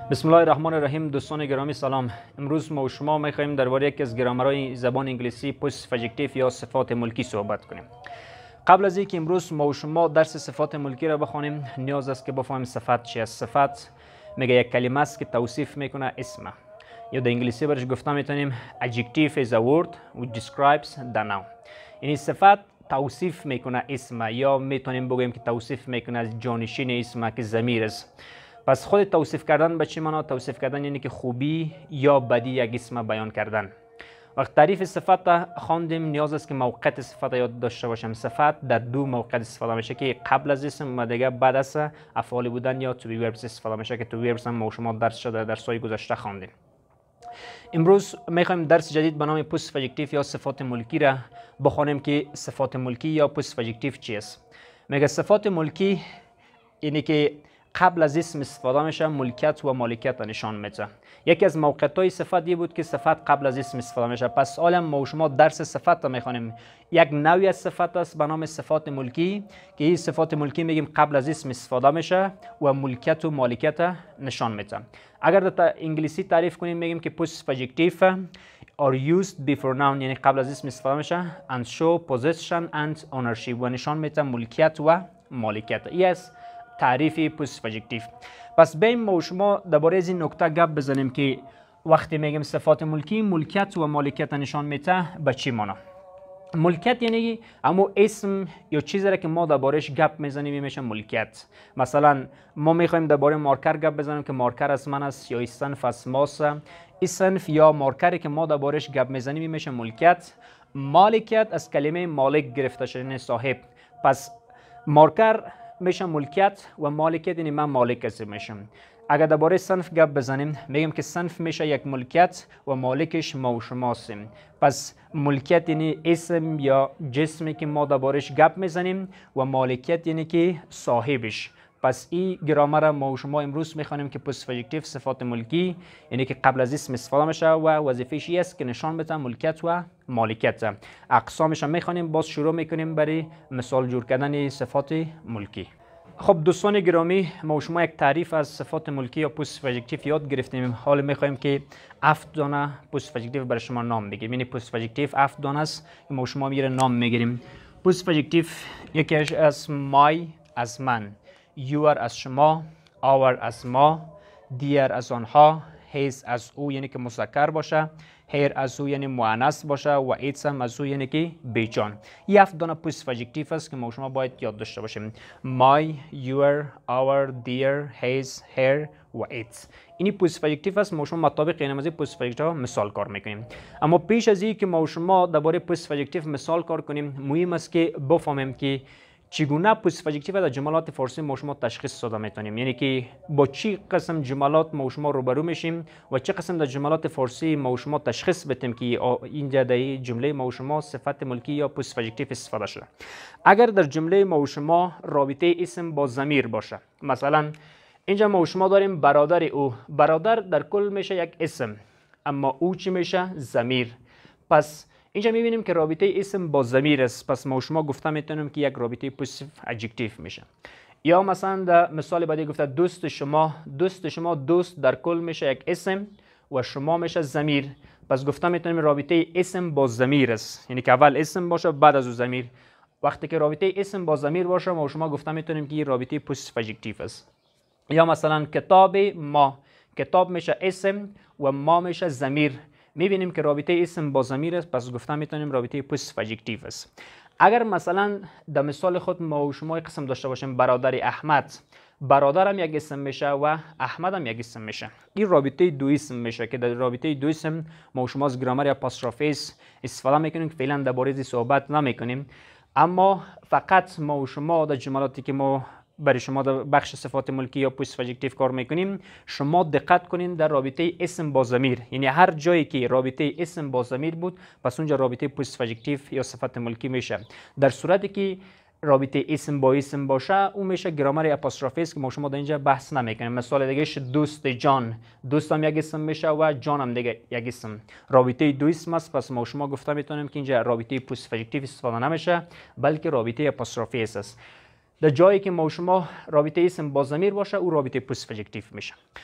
بسم الله الرحمن الرحیم. دوستان گرامی سلام. امروز ما و شما می‌خوایم درباره یکی از گرامرهای زبان انگلیسی پوزیتیو یا صفات ملکی صحبت کنیم. قبل از اینکه امروز ما و شما درس صفات ملکی را بخوانیم، نیاز است که بفهمیم صفت چی است. صفت میگه یک کلمه است که توصیف میکنه اسم، یا در انگلیسی برش گفته میتونیم adjective is a word which describes the noun. یعنی صفت توصیف میکنه اسم، یا میتونیم بگوییم که توصیف میکنه از جانشین اسم که ضمیر است. پس خود توصیف کردن به چی معنا؟ توصیف کردن یعنی که خوبی یا بدی یک اسم بیان کردن. وقت تعریف صفت خواندیم، نیاز است که موقعیت صفت یاد داشته باشیم. صفت در دو موقعیت استفاده میشه که قبل از اسم و دیگه بعد از افعال بودن یا to be verbs استفاده میشه که to be verbs هم ما شما درس شده در سال گذشته خواندیم. امروز میخوایم درس جدید به نام پوزیتیو یا صفات ملکی را بخوانیم که صفات ملکی یا پوزیتیو چی است. میگه صفات ملکی یعنی که قبل از اسم استفاده میشه، ملکیت و مالکیت نشان میده. یکی از موقعیت‌های صفت بود که صفت قبل از اسم استفاده میشه. پس حالا ما و شما درس صفت را میخوانیم. یک نوعی از صفت است به نام صفات ملکی که این صفات ملکی میگیم قبل از اسم استفاده میشه و ملکیت و مالکیت نشان میده. اگر در انگلیسی تعریف کنیم میگیم که پوزیتیو are used before noun، یعنی قبل از اسم استفاده میشه and show possession and ownership و نشان میده ملکیت و مالکیت. است تعریف پوزیتیو. پس بریم ما و شما درباره از این نکته گپ بزنیم که وقتی میگیم صفات ملکی ملکیت و مالکیت نشان میده به چی معنا. ملکیت یعنی اما اسم یا چیزی را که ما دربارهش گپ میزنیم میشه ملکیت. مثلا ما میخوایم درباره مارکر گپ بزنیم که مارکر از من است، یا صنف از ماست. این صنف یا مارکری که ما دربارهش گپ میزنیم میشه ملکیت. مالکیت از کلمه مالک گرفته شده، یعنی صاحب. پس مارکر میشه ملکیت و مالکیت یعنی من مالک هستم میشم. اگر درباره صنف گپ بزنیم میگم که صنف میشه یک ملکیت و مالکش ما و شما هستیم. پس ملکیت یعنی اسم یا جسمی که ما دربارش گپ میزنیم و مالکیت یعنی که صاحبش. پس این گرامر ما و شما امروز میخوانیم که پوزیتیو صفات ملکی یعنی که قبل از اسم استفاده میشه و وظیفه‌ش است که نشان بده ملکیت و مالکیت. اقسامش هم میخوانیم. باز شروع میکنیم برای مثال جور کردن صفات ملکی. خب دوستان گرامی، ما و شما یک تعریف از صفات ملکی یا پوزیتیو یاد گرفتیم. حالا میخوایم که 7 دانه پوزیتیو برای شما نام بگیم. یعنی پوزیتیو 7 دانه است که ما و شما میره نام میگیریم. پوزیتیو یکیش از مای از من، یور از شما، آور از ما، دیر از آنها، هیز از او یعنی که مذکر باشه، هیر از او یعنی مؤنث باشه و ایتس هم از او یعنی که بیجان. این 7 دانه پوزیتیو است که ما شما باید یاد داشته باشیم. مای، یور، آور، دیر، هیز، هیر و ایتس. این پوزیتیو است. ما شما مطابق این نمازی پوزیتیو مثال کار میکنیم. اما پیش از این که ما شما درباره پوزیتیو مثال کار کنیم، مهم است که بفهمیم که چگونه پوزیتیو در جملات فارسی ما شما تشخیص داده میتونیم. یعنی که با چی قسم جملات ما شما روبرو میشیم و چه قسم در جملات فارسی ما شما تشخیص بدیم که اینجا در جمله ما شما صفت ملکی یا پوزیتیو استفاده شده. اگر در جمله ما شما رابطه اسم با ضمیر باشه، مثلا اینجا ما شما داریم برادر او. برادر در کل میشه یک اسم، اما او چی میشه؟ ضمیر. پس اینجا میبینیم که رابطه اسم با ضمیر است. پس ما شما گفته میتونیم که یک رابطه پوزیتیو ادجکتیو میشه. یا مثلا در مثال بعدی گفته دوست شما. دوست شما، دوست در کل میشه یک اسم و شما میشه ضمیر. پس گفته میتونیم رابطه اسم با ضمیر است، یعنی که اول اسم باشه بعد از او ضمیر. وقتی که رابطه اسم با ضمیر باشه ما شما گفته میتونیم که این رابطه پوزیتیو ادجکتیو است. یا مثلا کتاب ما. کتاب میشه اسم و ما میشه ضمیر. میبینیم که رابطه اسم با ضمیر است، پس گفته میتونیم رابطه پوزیتیو ادجکتیو است. اگر مثلا در مثال خود ما و شما قسم داشته باشیم برادر احمد، برادر هم یک اسم میشه و احمد هم یک اسم میشه. این رابطه دو اسم میشه که در رابطه دو اسم ما و شما از گرامر اپاستروفیس استفاده میکنیم که فعلا درباره این صحبت نمیکنیم. اما فقط ما و شما در جملاتی که ما برای شما در بخش صفات ملکی یا پوزیتیو کار میکنیم، شما دقت کنین در رابطه اسم با ضمیر. یعنی هر جایی که رابطه اسم با ضمیر بود پس اونجا رابطه پوزیتیو یا صفت ملکی میشه. در صورتی که رابطه اسم با اسم باشه اون میشه گرامر اپاستروفیس که ما شما در اینجا بحث نمیکنیم. مثال دیگه دوست جان. دوست هم یک اسم میشه و جان هم دیگه یک اسم. رابطه دو اسم است. پس ما شما گفته میتونیم که اینجا رابطه پوزیتیو استفاده نمیشه بلکه رابطه اپاستروفیس است. در جایی که ما شما رابطه اسم با ضمیر باشه او رابطه پوزیتیو میشه.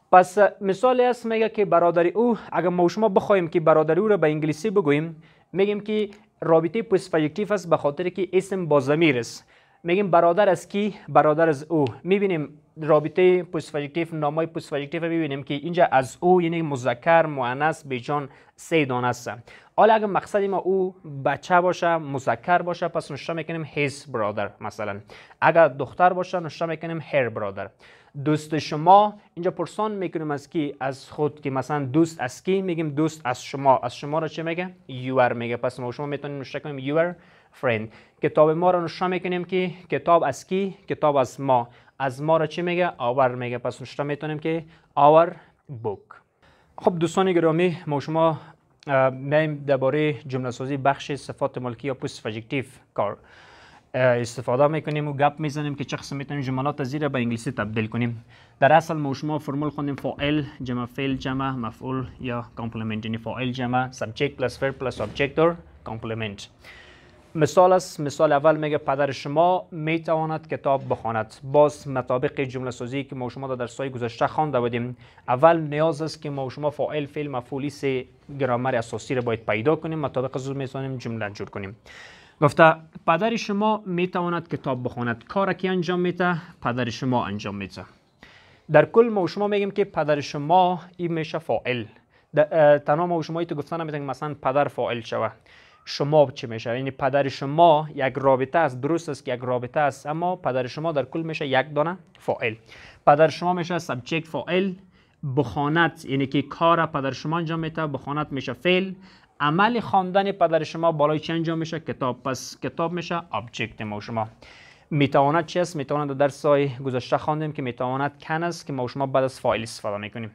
پس مثالی است میگه که برادر او، اگر ما شما بخوایم که برادر او را به انگلیسی بگوییم، میگیم که رابطه پوست فاژکتیو است به خاطر که اسم با ضمیر است. میگیم برادر از کی؟ برادر از او. میبینیم رابطه پوست فاژکتیو، نامای پوست فاژکتیو میبینیم که اینجا از او یعنی مذکر مؤنث بیجان 3 دانه است. حالا اگر مقصد ما او بچه باشه، مذکر باشه، پس نوشته میکنیم his brother مثلا. اگر دختر باشه نوشته میکنیم her brother. دوست شما، اینجا پرسان میکنیم از کی؟ از خود، که مثلا دوست از کی؟ میگیم دوست از شما. از شما را چه میگه؟ your میگه. پس ما شما میتونیم نوشته کنیم your friend. کتاب ما را نوشته میکنیم که کتاب از کی؟ کتاب از ما. از ما را چه میگه؟ our میگه. پس نوشته میتونیم که our book. خب دوستان گرامی، ما شما میایم درباره جمله سازی بخش صفات ملکی یا پوست فاژکتیو کار استفاده میکنیم و گپ میزنیم که چه قسم میتونیم جملات زیر به انگلیسی تبدیل کنیم. در اصل ما شما فرمول خوندیم فاعل جمع فعل جمع مفعول یا کامپلمنت، یعنی فاعل جمع سابجکت پلاس ورب پلاس ابجکت اور کامپلمنت. مثال است. مثال اول میگه پدر شما میتواند کتاب بخواند. باز مطابق جمله سازی که ما شما در درس‌های گذشته خوانده بودیم، اول نیاز است که ما شما فاعل فعل مفعولی سه گرامر اساسی را باید پیدا کنیم، مطابق از میتونیم جمله جور کنیم. گفته پدر شما میتواند کتاب بخواند. کار کی انجام میده؟ پدر شما انجام میده. در کل ما شما میگیم که پدر شما این میشه فاعل. تنها ما شما تو گفتن نمیتونیم مثلا پدر فاعل شوه. شما چی میشه؟ یعنی پدر شما یک رابطه است. درست است که یک رابطه است، اما پدر شما در کل میشه یک دانه فاعل. پدر شما میشه سابجکت فاعل. بخواند یعنی که کار پدر شما انجام میده، بخواند میشه فعل. عمل خواندن پدر شما بالای چی انجام میشه؟ کتاب. پس کتاب میشه ابجکت ما شما. میتواند چی است؟ میتواند در درس‌های گذشته خواندیم که میتواند کن است که ما شما بعد از فاعل استفاده میکنیم.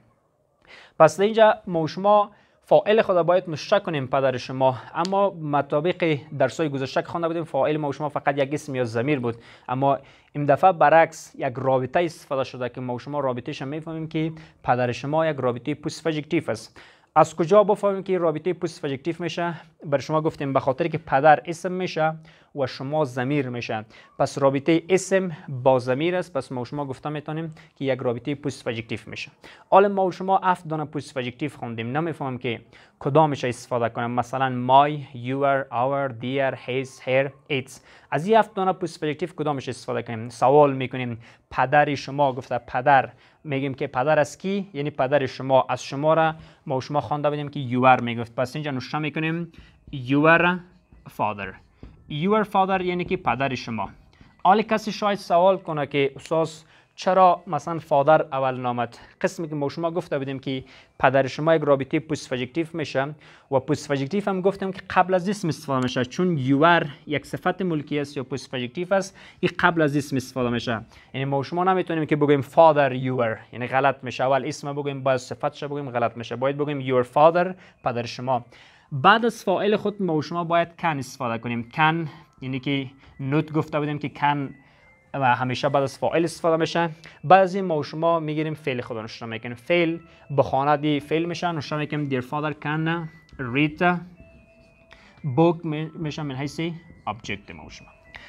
پس اینجا ما شما فاعل خود باید نوشته کنیم پدر شما، اما مطابق درس‌های گذشته که خوانده بودیم فاعل ما شما فقط یک اسم یا ضمیر بود، اما این دفعه برعکس یک رابطه استفاده شده که ما شما رابطه‌اش میفهمیم که پدر شما یک رابطه پوست فاژکتیو است. از کجا بفهمیم که رابطه پوست فاژکتیو میشه؟ بر شما گفتیم به خاطر که پدر اسم میشه و شما ضمیر میشه. پس رابطه اسم با ضمیر است، پس ما شما گفته میتونیم که یک رابطه پوست فاژکتیو میشه. حالا ما شما 7 دانه پوست فاژکتیو خوندیم، نمیفهمم که کدامش استفاده کنم. مثلا my, your, our, their, his, her, its. از این 7 دانه پوست فاژکتیو کدامش استفاده کنیم؟ سوال میکنیم پدر شما. گفته پدر، میگیم که پدر از کی؟ یعنی پدر شما. از شما را ما شما خوانده بودیم که your میگفت، پس اینجا نوشته میکنیم your father. your father یعنی که پدر شما. حالا کسی شاید سوال کنه که استاد چرا مثلا فادر اول نامد؟ قسمی که ما شما گفته بودیم که پدر شما یک رابطه پوست فاژکتیو میشه و پوست فاژکتیو هم گفتیم که قبل از اسم استفاده میشه، چون your یک صفت ملکی است یا پوست فاژکتیو است، این قبل از اسم استفاده میشه. یعنی ما شما نمیتونیم که بگیم father your، یعنی غلط میشه. اول اسم بگیم بعد صفتش بگیم غلط میشه. باید بگیم your father، پدر شما. بعد از فاعل خود ما شما باید can استفاده کنیم. can یعنی که نوت گفته بودیم که can و همیشه بعد از فاعل استفاده میشه. بعد از این ما شما میگیریم فعل خود نوشته میکنیم. فعل بخواند فعل میشه، نوشته میکنیم dear father can read book میشه من حیث ابجکت ما شما.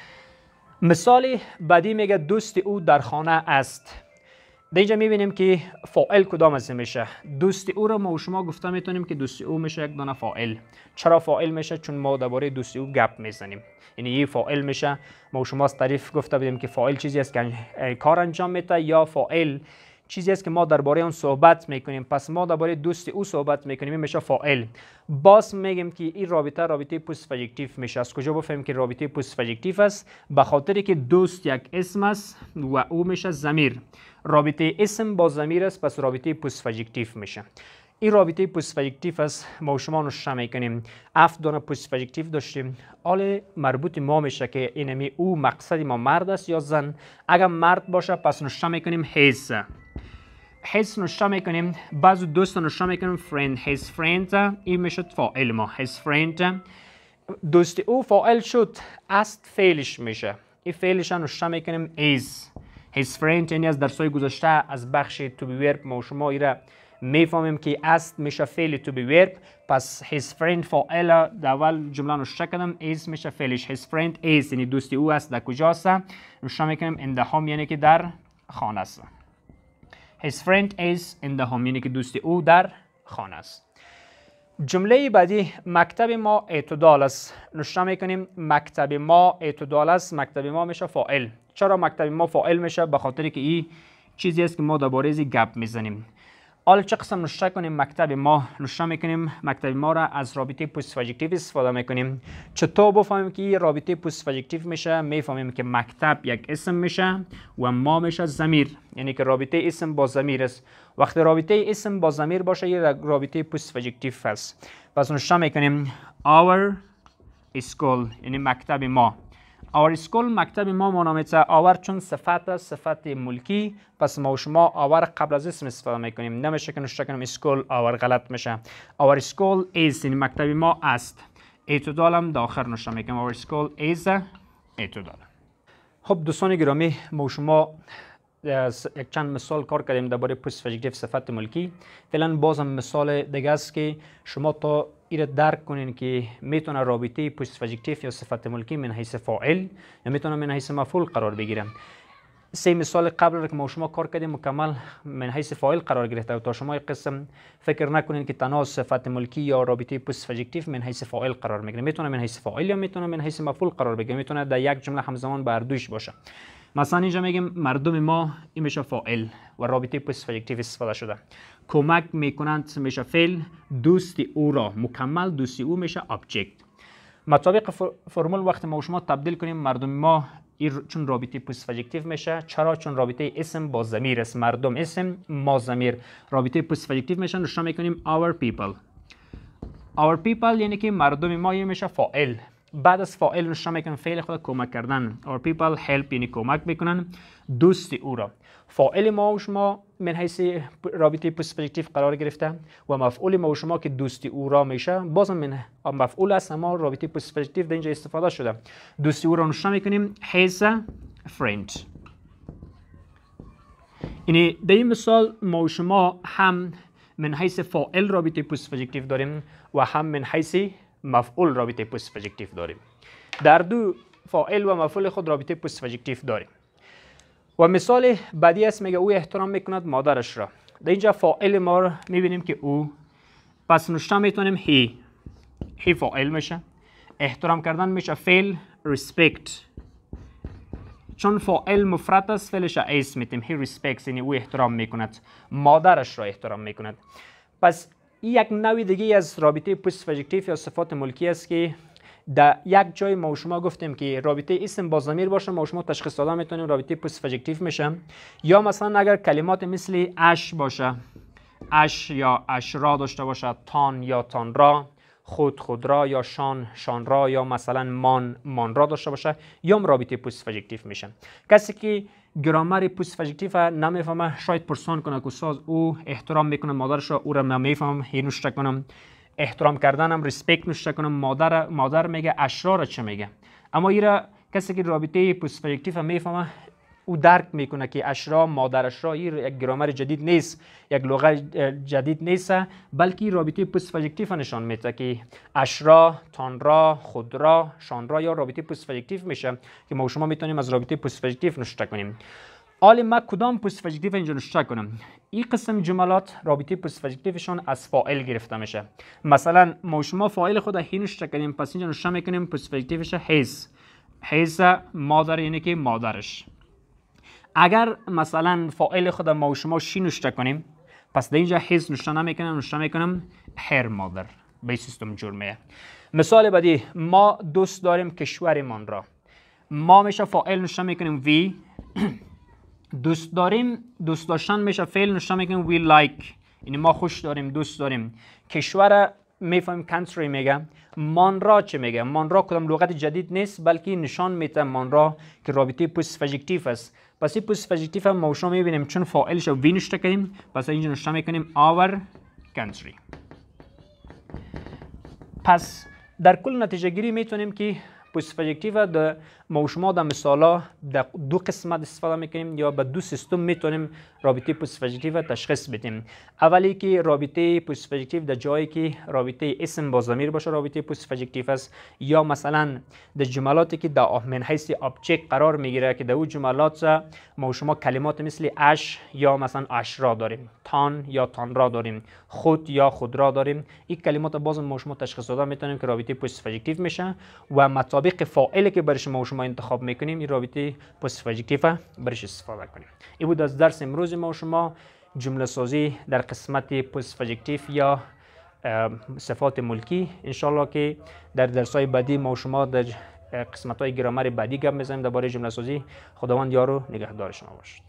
مثال بعدی میگه دوست او در خانه است. در اینجا میبینیم که فاعل کدام از میشه؟ دوست او را ما شما گفته میتونیم که دوست او میشه یک دانه فاعل. چرا فاعل میشه؟ چون ما درباره دوست او گپ میزنیم. یعنی این فاعل میشه. ما شما از تعریف گفته بودیم که فاعل چیزی است که کار انجام میده، یا فاعل چیزی است که ما درباره اون صحبت میکنیم. پس ما درباره دوست او صحبت میکنیم، این میشه فاعل. باز میگیم که این رابطه پوست فاژکتیو میشه. از کجا بفهمیم که رابطه پوست فاژکتیو است؟ به خاطر که دوست یک اسم است و او میشه ضمیر. رابطه اسم با ضمیر است، پس رابطه پوست فاژکتیو میشه. این رابطه پوست فاژکتیو است. ما شما نوشته میکنیم 7 دانه پوست فاژکتیو داشتیم. حالا مربوط ما میشه که اینمی او مقصد ما مرد است یا زن. اگر مرد باشه پس نوشته میکنیم his. his نوشته میکنیم. بعضی دوست نوشته میکنیم friend. his friend این میشه فاعل ما. his friend دوست او فاعل شد، است فعلش میشه. این فعلش نوشته میکنیم is. his friend یعنی از درس‌های گذشته از بخش to be verb ما شما ایره میفهمیم که است میشه فعل to be verb. پس his friend فاعل در اول جمله نوشته کردم، is میشه فعلش. his friend is یعنی دوست او است. در کجاست؟ نوشته میکنیم in the home یعنی که در خانه است. his friend is in the home، یعنی که دوست او در خانه است. جمله بعدی مکتب ما اعتدال است. نوشته میکنیم مکتب ما اعتدال است. مکتب ما میشه فاعل. چرا مکتب ما فاعل میشه؟ به خاطر که این چیزی است که ما درباره ازی گپ میزنیم. حالا چه قسم نوشته کنیم مکتب ما؟ نوشته میکنیم مکتب ما را از رابطه پست فاجکتیو استفاده میکنیم. چطور بفهمیم که این رابطه پست فاجکتیو میشه؟ میفهمیم که مکتب یک اسم میشه و ما میشه ضمیر، یعنی که رابطه اسم با ضمیر است. وقتی رابطه اسم با ضمیر باشه یه رابطه پست فاجکتیو است. پس نوشته میکنیم our school، یعنی مکتب ما. our school مکتب ما منامیته our چون صفت ملکی، پس ما و شما our قبل از اسم استفاده میکنیم. نمیشه که نوشته کنیم school our، غلط میشه. our school is، یعنی مکتب ما است. اعتدال هم داخل نوشته میکنیم our school is اعتدال. خب دوستان گرامی، ما و شما یک چند مثال کار کردیم درباره پست فاجکتیو صفت ملکی. فعلا بازم مثال دیگه است که شما تا ایره درک کنین که میتونه رابطه پست فاجکتیو یا صفت ملکی من حیث فاعل یا میتونه من حیث مفعول قرار بگیره. سه مثال قبل را که ما شما کار کردیم مکمل من حیث فاعل قرار گرفته و تا شما یک قسم فکر نکنین که تنها صفت ملکی یا رابطه پست فاجکتیو من حیث فاعل قرار میگیره. میتونه من حیث فاعل یا میتونه من حیث مفعول قرار بگیره. میتونه در یک جمله همزمان بر دوش باشه. مثلا اینجا میگیم مردم ما، این میشه فاعل و رابطه پست فاجکتیو استفاده شده. کمک میکنند میشه فعل، دوست او را مکمل دوستی او میشه ابجکت. مطابق فرمول وقتی ما و شما تبدیل کنیم مردم ما چون رابطه پست فاجکتیو میشه. چرا؟ چون رابطه اسم با ضمیر است. مردم اسم، ما ضمیر. رابطه پست فاجکتیو میشه. نوشته میکنیم our people. our people یعنی که مردم ما میشه فاعل. بعد از فاعل نوشته میکنن فعل خود کمک کردن. our people help یعنی کمک میکنن دوست او را. فاعل ما و شما من حیث رابطه پست فاجکتیو قرار گرفته و مفعول ما و شما که دوست او را میشه بازم من مفعول است، اما رابطه پست فاجکتیو در اینجا استفاده شده. دوست او را نوشته میکنیم his friend. یعنی در این مثال ما و شما هم من حیث فاعل رابطه پست فاجکتیو داریم و هم من حیث مفعول رابطه پست فاجکتیو داریم. در دو فاعل و مفعول خود رابطه پست فاجکتیو داریم. و مثال بعدی است، میگه او احترام میکند مادرش را. در اینجا فاعل ما رو میبینیم که او، پس نوشته میتونیم هی فاعل میشه. احترام کردن میشه فعل respect. چون فاعل مفرد است فعلش اس میتیم he respects، یعنی او احترام میکند مادرش را احترام میکند. پس یک نوع دیگه از رابطه پست فاجکتیو یا صفات ملکی است که در یک جای ما و شما گفتیم که رابطه اسم با ضمیر باشه ما و شما تشخیص داده میتونیم رابطه پست فاجکتیو میشه. یا مثلا اگر کلمات مثل اش باشه، اش یا اشرا داشته باشه، تان یا تان را، خود را یا شان را، یا مثلا مان را داشته باشه، یا رابطه پست فاجکتیو میشه. کسی که گرامر پست فاجکتیو نمیفهمه شاید پرسان کنه که استاد او احترام میکنه مادرش را، او را نمیفهم، هی نوشته کنم احترام کردنم ریسپکت نوشته کنم مادر میگه، اشرا را چه میگه. اما ایرا کسی که رابطه پست فاجکتیو میفهمه او درک میکنه که اشرا مادرش را یک گرامر جدید نیست، یک لغت جدید نیست، بلکه رابطه پست فاجکتیو نشان میده که اشرا، تان را، خود را، شان را یا رابطه پست فاجکتیو میشه که ما شما میتونیم از رابطه پست فاجکتیو نوشته کنیم. حالا ما کدام پست فاجکتیو اینجا نوشته کنم؟ این قسم جملات رابطه پست فاجکتیوشون از فاعل گرفته میشه. مثلا ما شما فاعل خود هی نوشته کنیم، پس اینجا نوشته میکنیم پست فاجکتیوش his مادر، یعنی که مادرش. اگر مثلا فاعل خود ما و شما شی نوشته کنیم، پس در اینجا his نوشته نمیکنم، نوشته میکنم her mother. به سیستم جور میه. مثال بعدی، ما دوست داریم کشورمان را. ما میشه فاعل نوشته میکنیم we. دوست داریم، دوست داشتن میشه فعل نوشته میکنیم we like، یعنی ما خوش داریم، دوست داریم. کشور میفهمیم country میگه. مان را چه میگه؟ مان را کدام لغت جدید نیست بلکه نشان میده مان را که رابطه پست فاجکتیو است. پس این پست فاجکتیو ما شما میبینیم چون فاعلش وی نوشته کردیم، پس اینجا نوشته میکنیم our country. پس در کل نتیجه گیری میتونیم که پوست فژکتیو در ما شما در مثالا در دو قسمت استفاده میکنیم یا به دو سیستم میتونیم رابطه پوست فژکتیو تشخیص بدیم. اولی که رابطه پوست فژکتیو در جایی که رابطه اسم با ضمیر باشه رابطه پوست فژکتیو است، یا مثلا در جملاتی که در من حیث آبجکت قرار میگیره که در اون جملات ما شما کلمات مثل اش یا مثلا اش را داریم، تان یا تان را داریم، خود یا خود را داریم. این کلمات باز ما شما تشخیص داده میتونیم که رابطه پوست فژکتیو میشه و مطابق فاعلی که برش ما شما انتخاب میکنیم این رابطه پوست فژکتیو برش استفاده کنیم. این بود از درس امروز ما شما، جمله سازی در قسمت پوست فژکتیو یا صفات ملکی. انشالله که در درس‌های بعدی ما شما در قسمت‌های گرامر بعدی گپ می‌زنیم درباره جمله سازی. خداوند یار و نگهدار شما باشد.